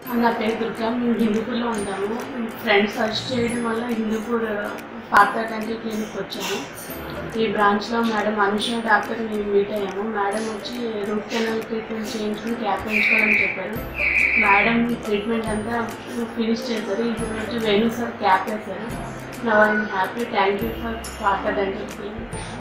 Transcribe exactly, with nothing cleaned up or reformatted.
నా పేరు దుర్గా. మేము హిందూపూర్లో ఉంటాము. ఫ్రెండ్స్ సజెస్ట్ చేయడం వల్ల హిందూపూర్ పార్థ డెంటల్ క్లినిక్ వచ్చాము. ఈ బ్రాంచ్లో మేడం అనుష డాక్టర్ మేము మీట్ అయ్యాము. మేడం వచ్చి రూట్ కెనాల్ ట్రీట్మెంట్ చేయించుకుని క్యాప్ వేయించుకోవాలని చెప్పారు. మేడం ట్రీట్మెంట్ అంతా ఫినిష్ చేశారు. ఇప్పుడు వచ్చి వేణు సార్ క్యాప్ వేశారు. Now I'm happy. Thank you for Partha dental clinic.